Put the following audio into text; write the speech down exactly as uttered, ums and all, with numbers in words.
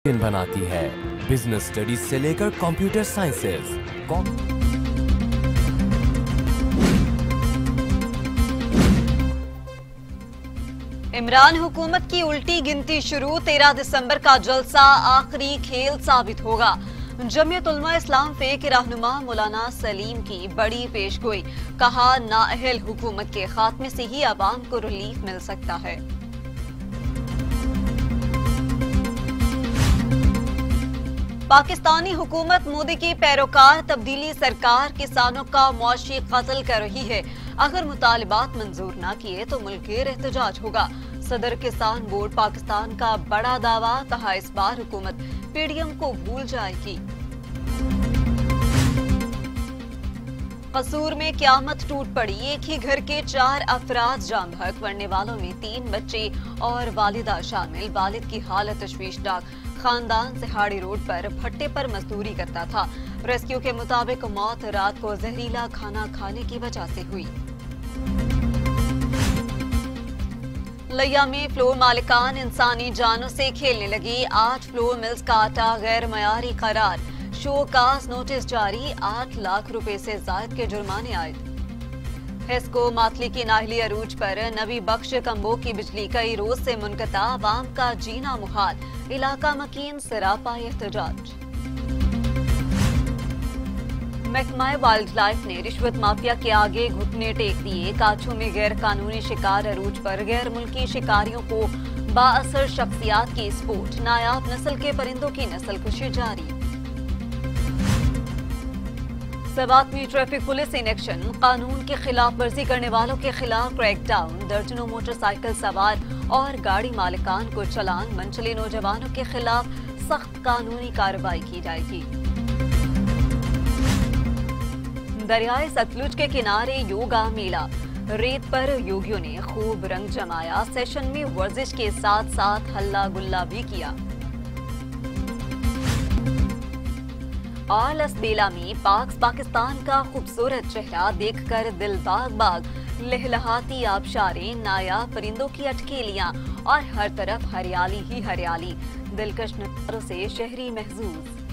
Pin बनाती है। Business studies से लेकर कंप्यूटर साइंसेज। इमरान हुकूमत की उल्टी गिनती शुरू। तेरह दिसंबर का जलसा आखिरी खेल साबित होगा। जमीयत उलमा इस्लाम फे के रहनुमा मौलाना सलीम की बड़ी पेशगोई। कहा, नाअहल हुकूमत के खात्मे से ही अवाम को रिलीफ मिल सकता है। पाकिस्तानी हुकूमत मोदी की पैरोकार तब्दीली सरकार किसानों का मुआशी कत्ल कर रही है। अगर मुतालिबात मंजूर न किए तो मुल्क गिर एहतजाज होगा। सदर किसान बोर्ड पाकिस्तान का बड़ा दावा। कहा, इस बार हुकूमत पीडीएम को भूल जाएगी। कसूर में क्यामत टूट पड़ी। एक ही घर के चार अफराद जाम बहक। मरने वालों में तीन बच्चे और वालिदा शामिल। वालिद की हालत तशवीशनाक। खानदान सिहाड़ी रोड पर भट्टे पर मजदूरी करता था। रेस्क्यू के मुताबिक मौत रात को जहरीला खाना खाने की वजह से हुई। लिया में फ्लोर मालिकान इंसानी जानों से खेलने लगी। आठ फ्लोर मिल्स का आटा गैर मयारी करार। शोकास नोटिस जारी। आठ लाख रुपए से जायद के जुर्माने आए। हेस्को मातली की नाहली अरूज पर नबी बख्श कम्बो की बिजली कई रोज से मुनकता। आवाम का जीना मुहाल। इलाका मकीन सरापा एहतजाज। महकमा वाइल्ड लाइफ ने रिश्वत माफिया के आगे घुटने टेक दिए। काछू में गैर कानूनी शिकार अरूज पर गैर मुल्की शिकारियों को बाअसर शख्सियात की स्पोर्ट। नायाब नस्ल के परिंदों की नस्लकुशी जारी। सवात में ट्रैफिक पुलिस इन एक्शन। कानून की खिलाफ वर्जी करने वालों के खिलाफ क्रैकडाउन। दर्जनों मोटरसाइकिल सवार और गाड़ी मालिकान को चलान। मनचले नौजवानों के खिलाफ सख्त कानूनी कार्रवाई की जाएगी। दरियाए सतलुज के किनारे योगा मेला। रेत पर योगियों ने खूब रंग जमाया। सेशन में वर्जिश के साथ साथ हल्ला गुल्ला भी किया। और लसबेला में पाक पाकिस्तान का खूबसूरत चेहरा देखकर दिल बाग बाग। लहलहाती आबशारें, नायाब परिंदों की अटकेलियां और हर तरफ हरियाली ही हरियाली। दिलकश नजारों से शहरी महजूज।